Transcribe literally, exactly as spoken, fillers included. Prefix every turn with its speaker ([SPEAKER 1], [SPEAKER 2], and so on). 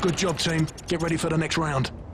[SPEAKER 1] Good job, team. Get ready for the next round.